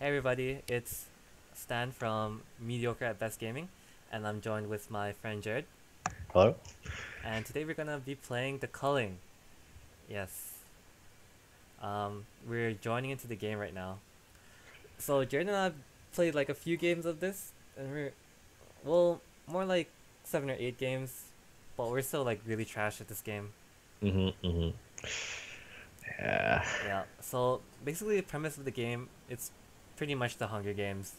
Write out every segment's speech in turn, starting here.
Hey everybody, it's Stan from Mediocre at Best Gaming, and I'm joined with my friend Jared. Hello? And today we're gonna be playing the Culling. Yes, we're joining into the game right now. So Jared and I have played like a few games of this, and more like 7 or 8 games, but we're still like really trash at this game. Mm-hmm. Yeah. Yeah. So basically, the premise of the game it's pretty much the Hunger Games,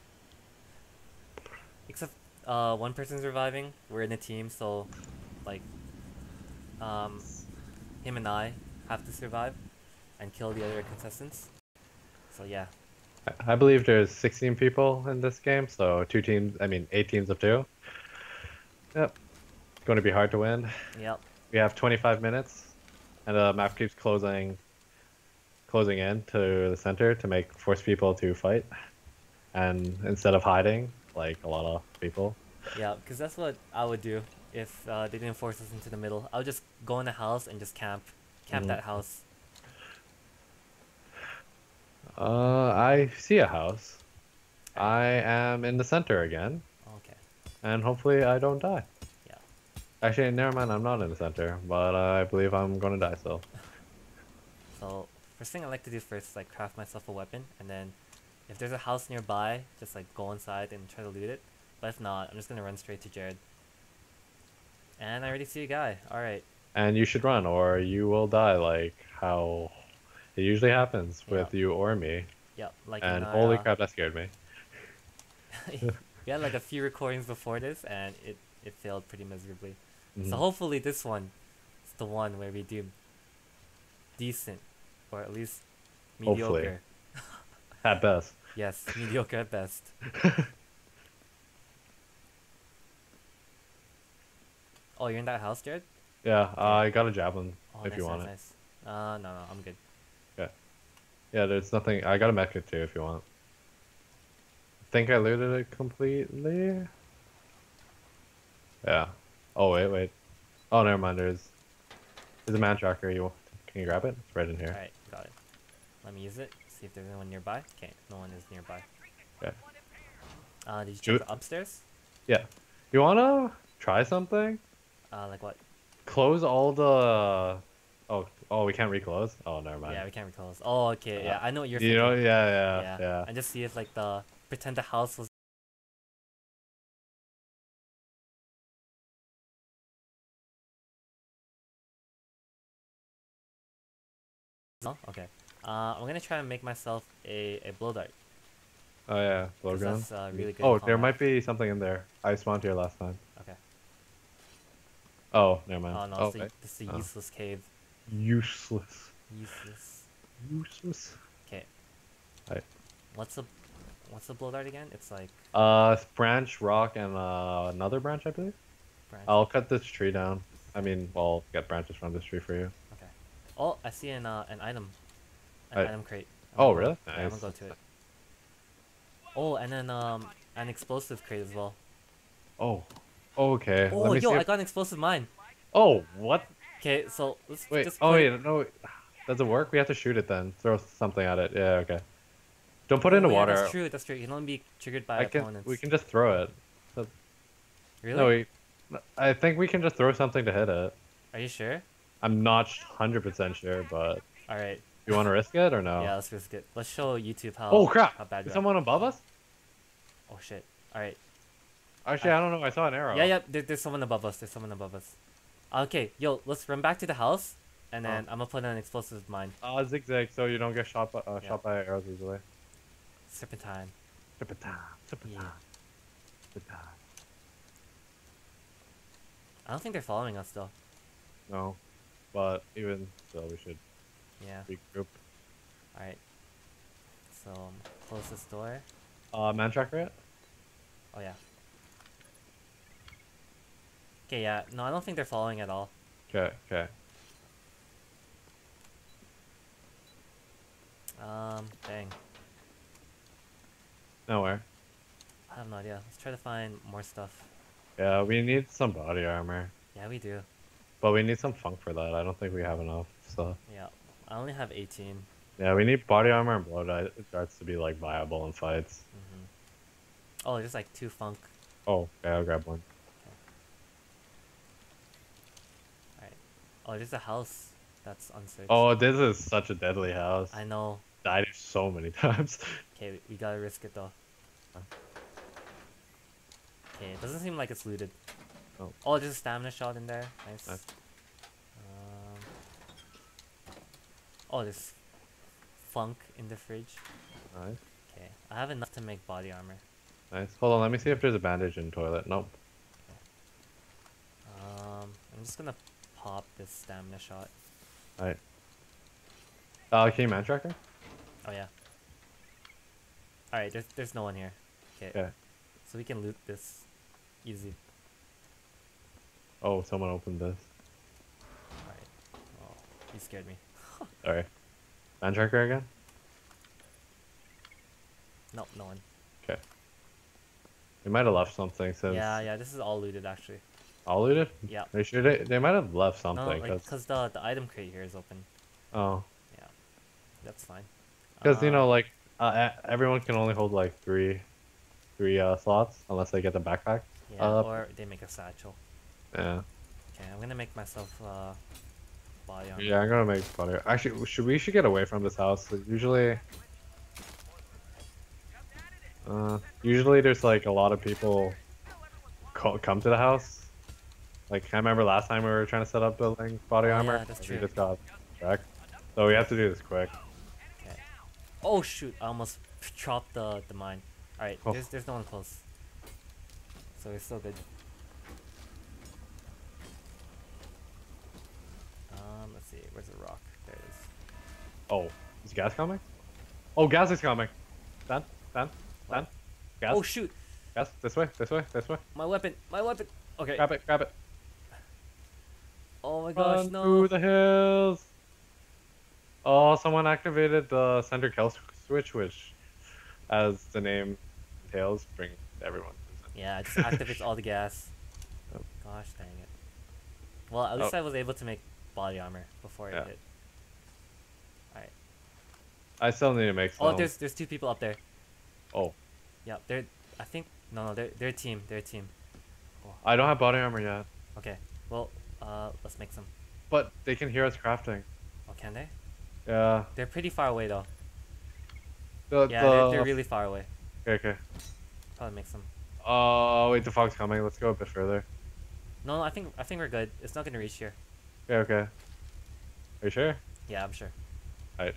except one person's reviving. We're in a team, so like um him and I have to survive and kill the other contestants. So yeah, I believe there's 16 people in this game, so two teams, I mean, 8 teams of two. Yep. It's going to be hard to win. yep, We have 25 minutes, and the map keeps closing in to the center to force people to fight. And instead of hiding, like a lot of people. yeah, because that's what I would do if they didn't force us into the middle. I would just go in the house and just camp hmm that house. I see a house. All right, I am in the center again, okay, and hopefully I don't die. yeah. Actually, never mind, I'm not in the center, but I believe I'm gonna die still. So first thing I like to do first is like craft myself a weapon, and then if there's a house nearby, just like go inside and try to loot it. But if not, I'm just gonna run straight to Jared. And I already see a guy. All right, And you should run, or you will die, like how it usually happens yep, with you or me. yep. Like in And our holy crap, that scared me. we had like a few recordings before this, and it failed pretty miserably. So hmm hopefully this one is the one where we do decent, or at least Hopefully, mediocre. at best. Yes, mediocre at best. Oh, you're in that house, Jared? Yeah, Okay. I got a javelin Oh, if you nice, want nice, it. nice. No, no, I'm good. Yeah, yeah. There's nothing. I got a medkit too if you want. Think I looted it completely. Yeah. Oh wait. Oh, never mind. There's a man tracker. Can you grab it? It's right in All here. right, got it. Let me use it. See if there's anyone nearby. Okay, no one is nearby. Yeah. Did you check Shoot. the upstairs? Yeah. You wanna try something? Like what? Close all the. Oh, we can't reclose. Oh, never mind. Yeah, we can't recall. Oh, okay, Uh, yeah, I know what you're you know, thinking. yeah. Yeah, and just see if like the pretend the house was. No? Okay. I'm gonna try and make myself a blow dart, Oh yeah, because blowgun. that's really good in Oh, there combat. might be something in there. I spawned here last time. Okay. Oh, never mind. Oh no, Oh, wait. it's a Oh, useless cave. useless. Useless. Useless. Okay. Right. What's a what's a blow dart again? It's like Branch, rock, and another branch, I believe. branch. I'll cut this tree down. I mean, I'll get branches from this tree for you. Okay. Oh, I see an item, an I. item crate. I'm Oh, gonna go. really? Yeah, I'm gonna Nice. go to it. Oh, and then an explosive crate as well. Oh. Okay. Let Oh, me yo, see I if. got an explosive mine. Oh, what? Okay, so let's Wait. just Oh, put it. wait. No. Does it work? We have to shoot it then. Throw something at it. Yeah. Okay. Don't put it in the Oh yeah, that's water. true. That's true. It can only be triggered by I can. We opponents. can just throw it. So- No, Really? we. I think we can just throw something to hit it. Are you sure? I'm not 100% sure, but All right. you want to risk it or no? Yeah, let's risk it. Let's show YouTube Oh crap! how bad Is we are. someone above us? Oh shit. All right. Actually, I I don't know. I saw an Yeah, arrow. yeah. There's someone above us. There's someone above us. Okay, yo, let's run back to the house, and Oh. then I'm gonna put an explosive mine. Zigzag, so you don't get Yeah. shot by arrows easily. Serpentine. Serpentine, Yeah. serpentine, serpentine. I don't think they're following us though. No, but even so, we should Yeah. regroup. All right. So close this door. Man tracker it? Oh yeah. Okay. Yeah. No, I don't think they're following at all. Okay. Dang. Nowhere. I have no idea. Let's try to find more stuff. Yeah, we need some body armor, Yeah, we do. but we need some funk for that. I don't think we have enough. So Yeah. I only have 18. Yeah, we need body armor and blow darts to be like viable in fights. Mm-hmm. Oh, there's like 2 funk. Oh, yeah, I'll grab one. Okay. Alright. Oh, there's a house that's unsearched. Oh, this is such a deadly house. I know. Died here so many times. Okay, we gotta risk it though. Okay, it doesn't seem like it's looted. Oh, Oh, there's a stamina shot in there. Nice. nice. Oh, there's funk in the fridge. Nice. Okay, I have enough to make body armor. Nice. Hold on, let me see if there's a bandage in the toilet. Nope. I'm just gonna pop this stamina shot. Alright. Can you man tracker? Oh yeah. Alright, there's no one here. Okay. Yeah. So we can loot this easy. Oh, someone opened this. Alright. Oh, you scared me. Sorry. Man tracker again? Nope, no one. Okay. We might have left something since Yeah, this is all looted actually. all looted? Yeah. Are you sure they might have left No, something? like, cause the item crate here is open. Oh. Yeah. That's fine. Because, you know, like, everyone can only hold like three slots unless they get the backpack. Yeah, or they make a satchel. Yeah. Okay, I'm gonna make myself body armor. Yeah, I'm gonna make body. Actually, we should get away from this house. Like, usually there's like a lot of people come to the house. Like I remember last time we were trying to set up building body armor. Yeah, that's We true. just got wrecked. So we have to do this quick. Okay. Oh shoot! I almost chopped the mine. All right, Oh. there's no one close, so it's still good. Let's see. Where's the rock? There it is. Oh, is gas coming? Oh, gas is coming. Stand. What? Gas. Oh shoot! Gas. This way. My weapon! My weapon! Okay. Grab it. Oh my gosh, Run no! through the hills. Oh, someone activated the center kill switch, which, as the name entails, brings everyone. Yeah, it just activates all the gas. Yep. Gosh dang it. Well, at least I was able to make body armor before it hit. Alright. I still need to make some. Oh, there's 2 people up there. Oh, Yeah, they're. I think they're a team. They're a team. Oh. I don't have body armor yet, Okay. Well, let's make some. but they can hear us crafting. Oh, can they? Yeah. They're pretty far away though. The, Yeah, they're really far away. Okay. Probably make some. Oh, wait, the fog's coming. Let's go a bit further. No, I think we're good. It's not gonna reach here. Okay. Are you sure? Yeah, I'm sure. Alright.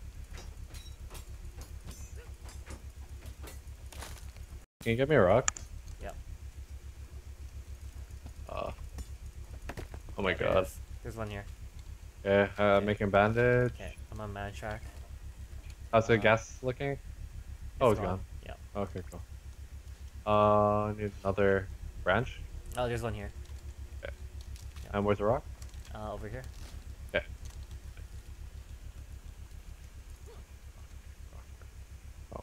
Can you get me a rock? Yeah. Oh my Yeah, there god. is. There's one here. Yeah, Okay. making bandage. Okay, I'm on man track. How's the gas looking? Oh, it's gone. Yeah. Okay, cool. I need another branch. Oh, there's one here. Okay. Yeah. And where's the rock? Over here. Okay. Oh.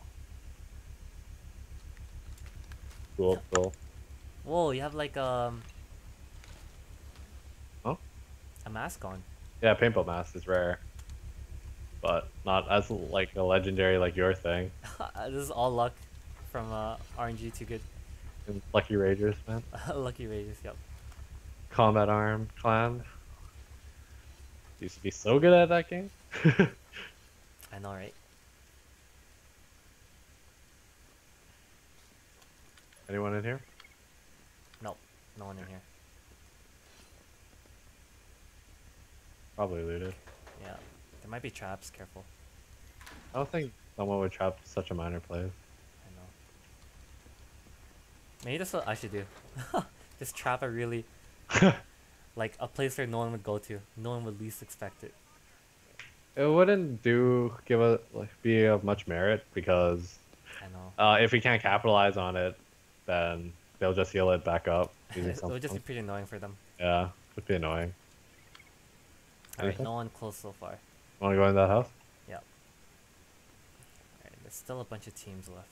Cool. Whoa, you have like Huh? a mask on. Yeah, paintball mask is rare. But not as like a legendary like your thing. This is all luck from RNG too good. And Lucky Ragers, man. Lucky Rages, yep. Combat Arm Clan. Used to be so good at that game. I know, right? Anyone in here? Nope, no one in here. Probably looted. Yeah, there might be traps. Careful. I don't think someone would trap such a minor place. I know. Maybe that's what I should do. Just trap a really like a place where no one would go to. No one would least expect it. It wouldn't be of much merit because I know. if we can't capitalize on it, then they'll just heal it back up using It would just be something. pretty annoying for them. Yeah, would be annoying. Alright, Anything? no one close so far. Want to go in that house? Yep. Alright, there's still a bunch of teams left.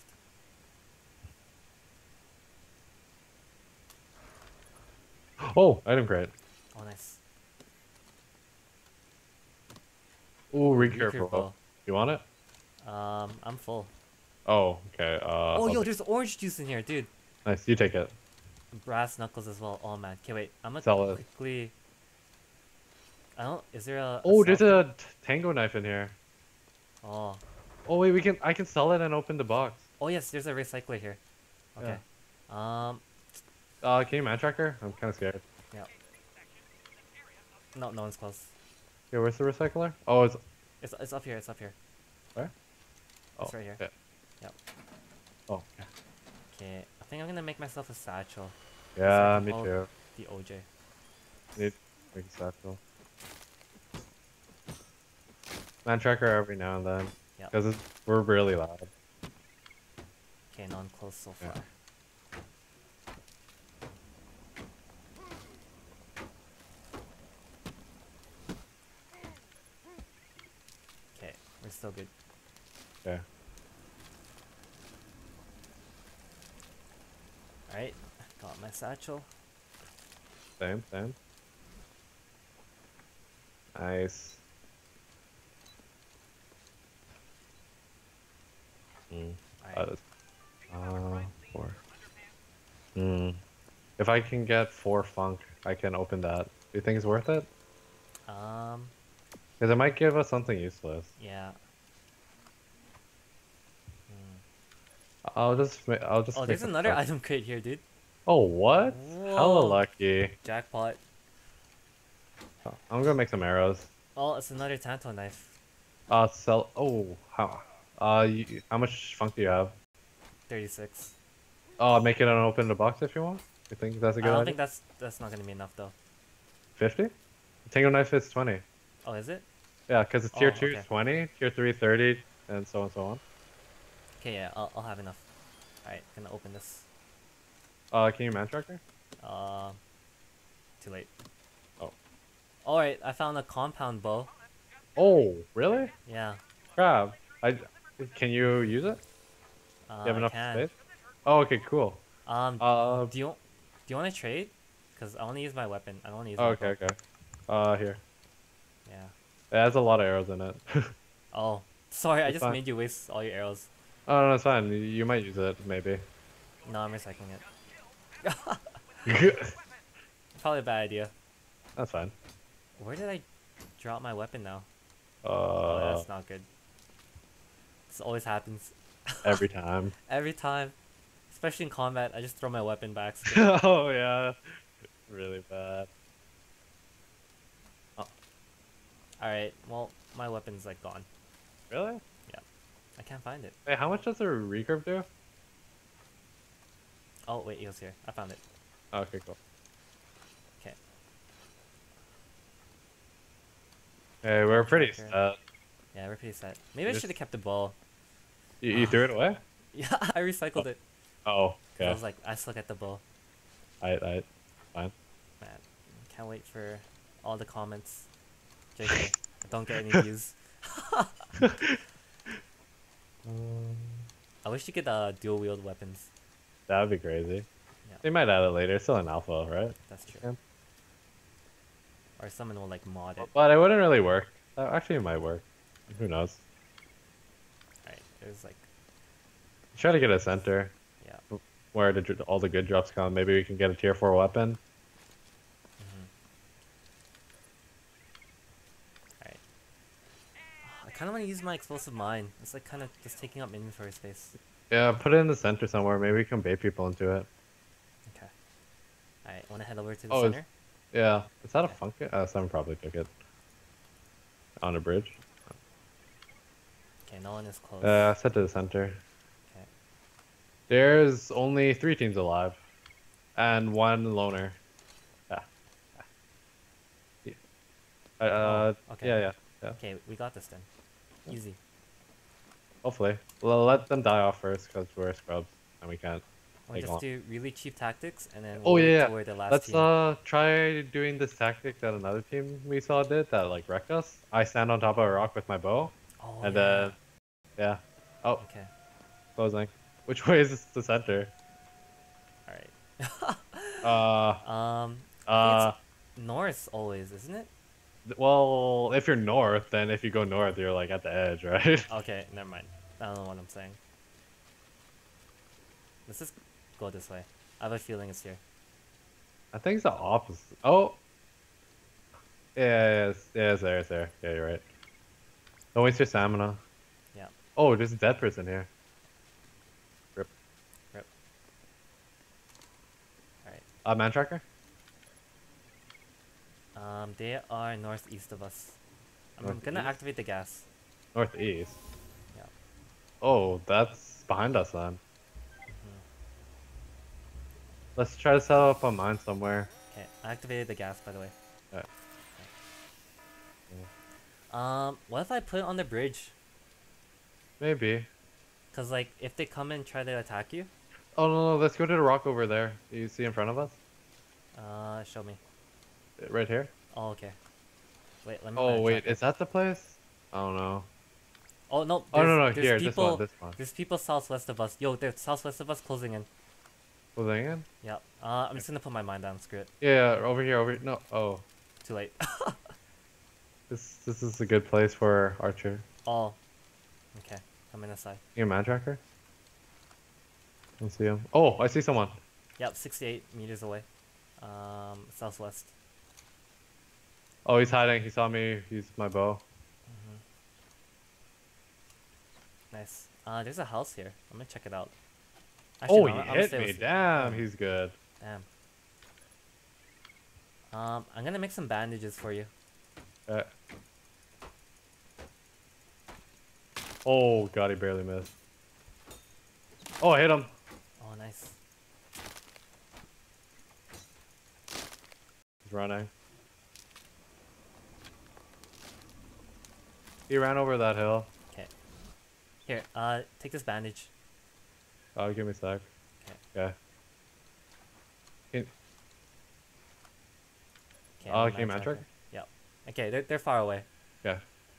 Oh, item crate. Oh, nice. Ooh, Recruit recurve bow. You want it? I'm full. Oh, okay. Oh, yo, there's orange juice in here, dude. Nice. You take it. Brass knuckles as well. Oh man. Okay, wait. I'm gonna Sell it. quickly. I don't. Is there a Oh, sell there's point? a tango knife in here. Oh. Oh wait, we can. I can sell it and open the box. Oh yes, there's a recycler here. Yeah. Okay. Um. Can you man tracker? I'm kind of scared. Yeah. No, no one's close. Okay, where's the recycler? Oh, it's It's up here. It's up here. where? Oh, It's right here. yeah. Yep. Oh, yeah. Okay. I think I'm gonna make myself a satchel. So I Yeah, can me hold too. the OJ. Need make a satchel. Man tracker every now and then. Yep. Because we're really loud. Okay, no one close so Yeah. far. Okay, we're still good. Okay. Alright, got my satchel. Same, same. Nice. Alright. 4. If I can get 4 funk, I can open that. Do you think it's worth it? Because it might give us something useless. Yeah. I'll just Oh, make there's a another funk. item crate here, dude. Oh, what? Hella Whoa. lucky. Jackpot. I'm gonna make some arrows. Oh, it's another Tanto knife. Sell. Oh, how much funk do you have? 36. Make it and open the box if you want. You think that's a I good don't idea? think that's not gonna be enough though. 50? Tango knife is 20. Oh, is it? Yeah, because it's tier Oh, 2 okay. is 20, tier 3 30, and so on and so on. Okay, yeah, I'll have enough. Alright, gonna open this. Can you man tracker? Too late. Oh. Alright, I found a compound bow. Oh, really? Yeah. Crap. Can you use it? You have I enough can. space? Oh, okay, cool. Do you want to trade? Cause I want to use my weapon. I don't want to use Oh, my okay, bow. okay. Here. Yeah. It has a lot of arrows in it. Oh, sorry, I It's just fine. made you waste all your arrows. Oh, no, it's fine. You might use it, maybe. No, I'm recycling it. That's Probably a bad idea. fine. Where did I drop my weapon now? Oh, Uh, that's not good. This always happens. every time. Every time. Especially in combat, I just throw my weapon by accident. Oh, yeah. Really bad. Alright, well, my weapon's like gone. Really? I can't find it. Hey, how much does a recurve do? Oh, wait, he was here. I found it. Oh, okay, cool. Okay. Hey, we're pretty Tracker. set. Yeah, we're pretty set. Maybe I Just- should have kept the bow. You threw it away? Yeah, I recycled it. Oh, 'Cause I okay. was like, I still get the bow. Fine. Man, can't wait for all the comments. JK, don't get any views. I wish you could dual wield weapons. That would be crazy. Yeah. They might add it later. It's still an alpha, right? That's true. Yeah. Or someone will like mod it. But it wouldn't really work. Actually, it might work. Who knows? Alright, there's like, Try to get a center yeah. where all the good drops come. Maybe we can get a tier 4 weapon. Alright. I kind of want to use my explosive mine. It's like kind of just taking up inventory space. Yeah, put it in the center somewhere. Maybe we can bait people into it. Okay. Alright, want to head over to the Oh, center? Yeah. Is that a Okay. funk? Someone probably took it. On a bridge. Okay, no one is close. I said to the center. Okay. There's only 3 teams alive. And 1 loner. Yeah. Okay. Yeah. Okay, we got this then. Easy. Hopefully. Well, let them die off first because we're scrubs and we can't. Or Take just long. do really cheap tactics and then Oh we'll wait yeah, till we're the last let's team. try doing this tactic that another team we saw did that like wrecked us. I stand on top of a rock with my bow, Oh, and yeah. then yeah. Oh, Okay. closing. Which way is the center? Alright. Uh, I think uh, it's north always, isn't it? Well, if you're north, then if you go north, you're like at the edge, right? Okay, never mind. I don't know what I'm saying. Let's just go this way. I have a feeling it's here. I think it's the opposite. Oh, yeah, it's there, it's there. Yeah, you're right. Don't waste your stamina. Yeah. Oh, there's a dead person here. Rip. Rip. Alright. Man tracker? They are northeast of us. I'm gonna Northeast? activate the gas. Northeast. Yeah. Oh, that's behind us then. Hmm. Let's try to set up a mine somewhere. Okay, I activated the gas, by the way. Yeah. What if I put it on the bridge? Maybe. Cause like, if they come and try to attack you, Oh no, let's go to the rock over there. You see in front of us? show me. Right here? Oh, okay. Wait, let me Oh find a wait, tracker. is that the place? I don't know. Oh no, Oh no, there's here, people, this one. there's people southwest of us. Yo, they're southwest of us closing in. Closing in? Yep. I'm just gonna put my mine down. Screw it. Yeah, over here, no, oh. Too late. This is a good place for Archer. Oh. Okay. Come in aside. You a man tracker? Don't see him. Oh, I see someone. Yep, 68 meters away. Southwest. Oh, he's hiding. He saw me. He's my bow. Hmm. Nice. There's a house here. I'm gonna check it out. Actually, Oh, no, he I'm gonna hit stay me. with- Damn, oh, he's good. damn. I'm gonna make some bandages for you. Uh, oh, God, he barely missed. Oh, I hit him. Oh, nice. He's running. He ran over that hill. Okay. Here, take this bandage. Oh, give me a sec. Okay. Okay. Can- Okay, Oh, I'm a can you man track? Yep. Okay, they're far away. Yeah.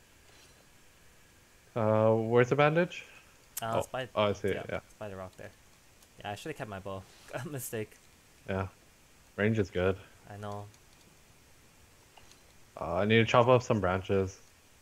Where's the bandage? It's by, Oh, I see it. Yeah. it's by the rock there. Yeah, I should have kept my bow. Mistake. Yeah. Range is good. I know. I need to chop up some branches.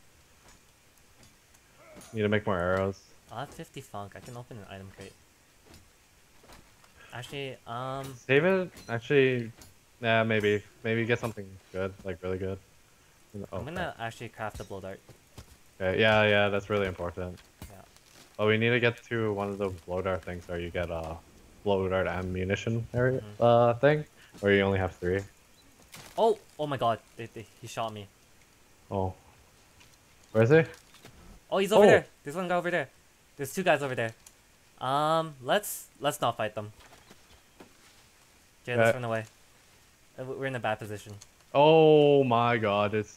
Need to make more arrows. I have 50 funk. I can open an item crate. Actually, Save it? Actually, yeah, maybe. Maybe get something good, like really good. Oh, I'm gonna actually craft a blow dart. okay. Yeah, that's really important. Yeah. Oh, we need to get to one of those blow dart things where you get a blow dart ammunition area thing, where you only have 3. Oh! Oh my god. He shot me. Oh. Where is he? Oh, he's over Oh. there. There's one guy over there. There's 2 guys over there. Let's not fight them. Okay, let's run away. We're in a bad position. Oh my god, it's...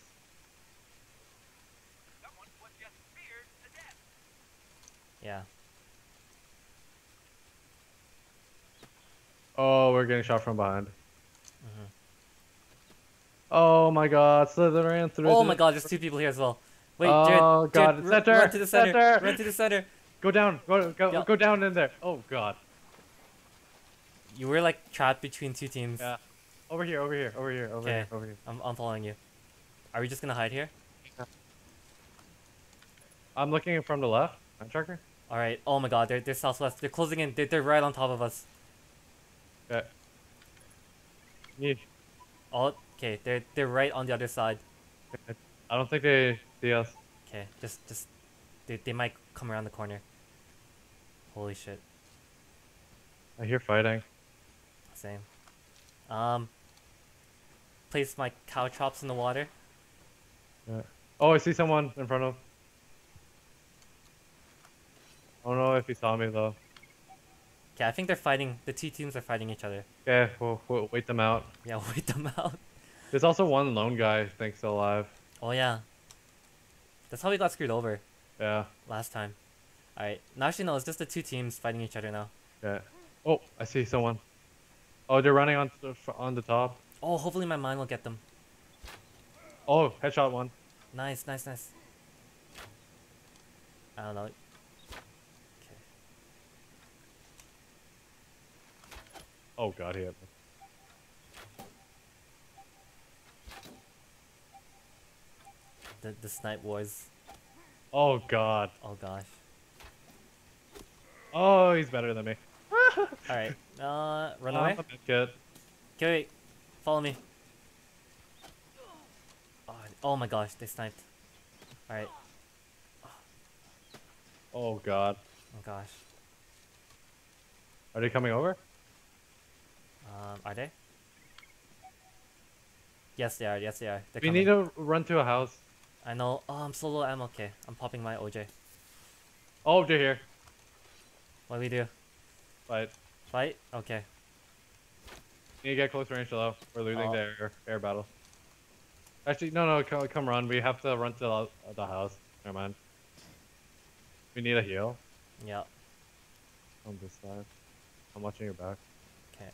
Yeah. Oh, we're getting shot from behind. Hmm. Oh my god, Slither ran through Oh the... my god, there's 2 people here as well. Wait, Oh Jared, god, Jared, center! run to the center. Center! Run to the center. Go down, Yep. go down in there. Oh god. You were like trapped between 2 teams. Yeah. Over here. Okay. I'm following you. Are we just gonna hide here? I'm looking from the left. I'm tracker. All right. Oh my god, they're southwest. They're closing in. They're right on top of us. Okay. Yeesh. Oh, okay. They're right on the other side. I don't think they see us. Okay, just they might come around the corner. Holy shit. I hear fighting. Same. Place my cow chops in the water. Yeah. Oh, I see someone in front of. I don't know if he saw me though. Okay, I think they're fighting. The 2 teams are fighting each other. Okay, we'll wait them out. Yeah, wait them out. There's also one lone guy I think still alive. Oh yeah. That's how we got screwed over Yeah. last time. Alright. No, actually no, it's just the 2 teams fighting each other now. Yeah. Oh, I see someone. Oh, they're running on the top. Oh, hopefully my mine will get them. Oh, headshot one. Nice. I don't know. Okay. Oh god, he hit me. The snipe wars. Oh god. Oh gosh. Oh, he's better than me. Alright. Run I'm away? a bit good. Okay, wait. Follow me. Oh my gosh, they sniped. Alright. Oh god. Oh gosh. Are they coming over? Are they? Yes, they are. Yes, they are. They're We coming. need to run to a house. I know. Oh, I'm so low ammo. Okay, I'm popping my OJ. Oh, they're here. What do we do? But Fight? Okay. need to get close range though. We're losing Oh. the air battle. Actually, no, come run. We have to run to the house. Never mind. We need a heal Yeah. on this side. I'm watching your back. Okay.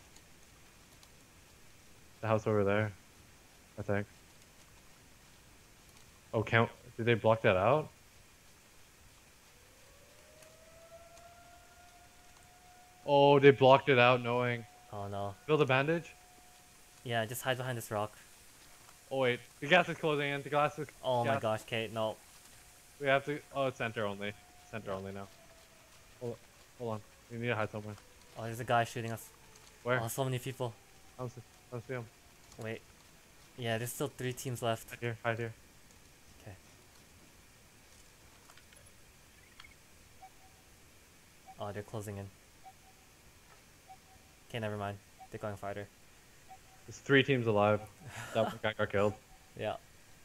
The house over there, I think. Oh, did they block that out? Oh, they blocked it out knowing. Oh no. Build a bandage? Yeah, just hide behind this rock. Oh wait, the gas is closing in. The glass is... Oh my gas. gosh, Kate, no. We have to... Oh, it's center only. Center only now. Hold on. We need to hide somewhere. Oh, there's a guy shooting us. Where? Oh, so many people. I don't see him. Wait. Yeah, there's still 3 teams left. Hide here, hide here. Okay. Oh, they're closing in. Okay, never mind. They're going farther. There's 3 teams alive. That one guy got killed. Yeah,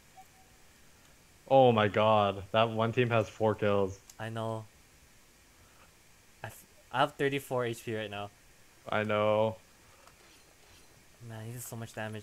Oh my god. That one team has 4 kills. I know. I have 34 HP right now. I know. Man, he does so much damage.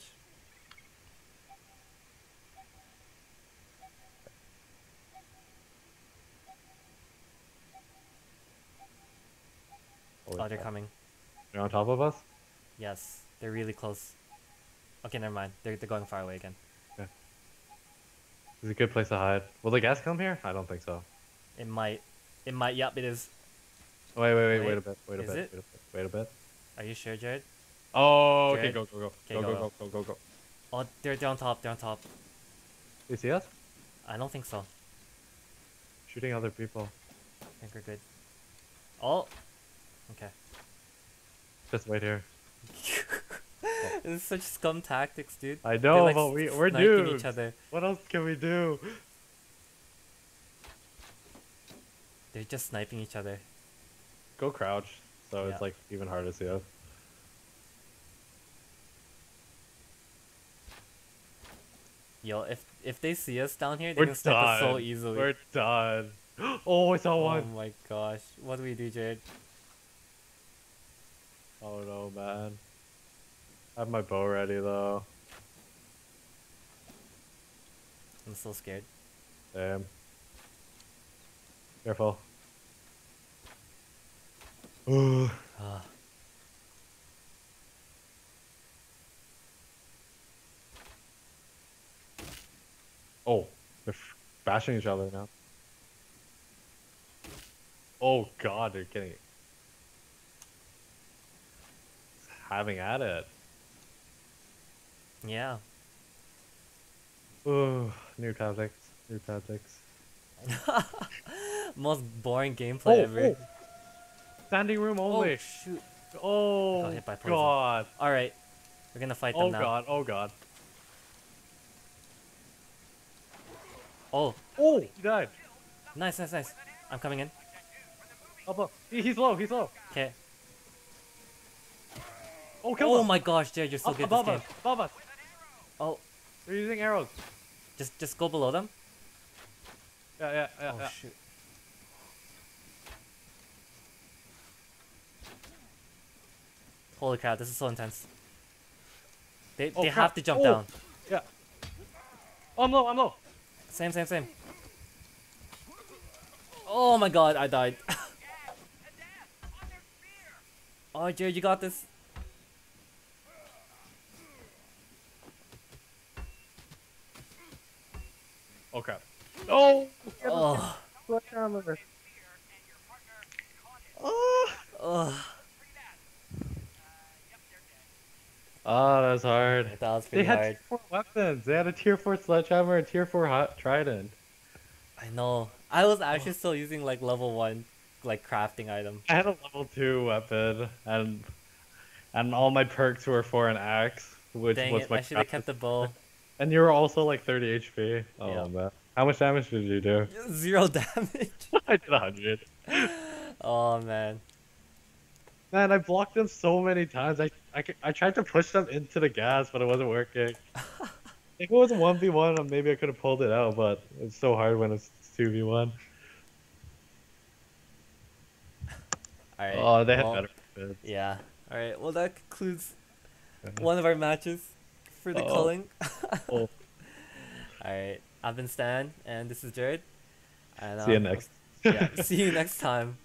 Holy Oh, they're crap. coming. They're on top of us? Yes, they're really close. Okay, never mind. They're going far away again. Okay. It's a good place to hide. Will the gas come here? I don't think so. It might. It might. Yep, it is. Wait a Wait, bit. Wait a is bit. it? Wait a bit. Are you sure, Jared? Oh, okay, Jared? go. Okay, Go. Oh, they're on top. They're on top. You see us? I don't think so. Shooting other people. I think we're good. Oh. Okay. Just wait here. This is such scum tactics, dude. I They're, know, like, but we're sniping dudes. each other. What else can we do? They're just sniping each other. Go crouch, so Yeah. it's like even harder to see us. Yo, if they see us down here, they We're can snipe us so done. easily. We're done. Oh, I saw Oh one. my gosh. What do we do, Jared? Oh no, man. I have my bow ready though. I'm so scared. Damn. Careful. Ooh. Ah. Oh, they're bashing each other now. Oh god, they're getting having at it. Yeah. Ooh, new tactics. New tactics. Most boring gameplay ever. Standing room only. Oh shoot. Oh, Got hit by poison. god. Alright. We're gonna fight them Oh now. god. Oh god. Oh. Oh, he died. Nice. I'm coming in. Up. He's low. He's low. Okay. Oh, kill Oh him. my gosh, Jared, you're so good this Above game. us. Above us. Oh, They're using arrows. just go below them. Yeah. Oh shoot. Holy crap, this is so intense. They Oh, have crap. to jump Oh. down. Yeah. Oh, I'm low. Same. Oh my god, I died. Oh, Jared, you got this. Oh crap. Oh. Oh, Oh. oh. Oh, that was hard. That was They pretty had hard. tier 4 weapons. They had a tier 4 sledgehammer and tier 4 hot trident. I know. I was Oh, actually still using like level 1 like crafting item. I had a level 2 weapon, and all my perks were for an axe, which Dang was it, my I should have crafting kept the bow. weapon. And you were also like 30 HP. Yeah. Oh man. How much damage did you do? Zero damage. I did 100. Oh man. Man, I blocked them so many times. I tried to push them into the gas, but it wasn't working. If it was a 1v1, maybe I could have pulled it out, but it's so hard when it's 2v1. Alright, Oh, they had well, better methods. yeah. Alright, well, that concludes one of our matches for the Oh, culling. oh. Alright, I've been Stan, and this is Jared. And See you next. yeah, see you next time.